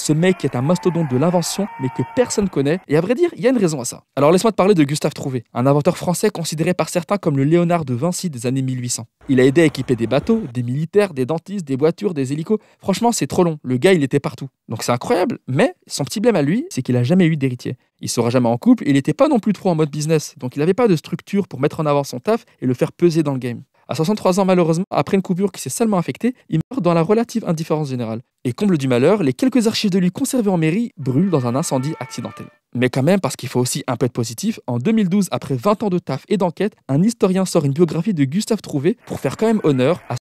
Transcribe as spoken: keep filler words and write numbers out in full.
ce mec qui est un mastodonte de l'invention, mais que personne connaît, et à vrai dire, il y a une raison à ça. Alors laisse-moi te parler de Gustave Trouvé, un inventeur français considéré par certains comme le Léonard de Vinci des années mille huit cents. Il a aidé à équiper des bateaux, des militaires, des dentistes, des voitures, des hélicos. Franchement, c'est trop long. Le gars, il était partout. Donc c'est incroyable, mais son petit blème à lui, c'est qu'il a jamais eu d'héritier. Il sera jamais en couple et il n'était pas non plus trop en mode business. Donc il n'avait pas de structure pour mettre en avant son taf et le faire peser dans le game. À soixante-trois ans, malheureusement, après une coupure qui s'est seulement infectée, il meurt dans la relative indifférence générale. Et comble du malheur, les quelques archives de lui conservées en mairie brûlent dans un incendie accidentel. Mais quand même, parce qu'il faut aussi un peu être positif, en deux mille douze, après vingt ans de taf et d'enquête, un historien sort une biographie de Gustave Trouvé pour faire quand même honneur à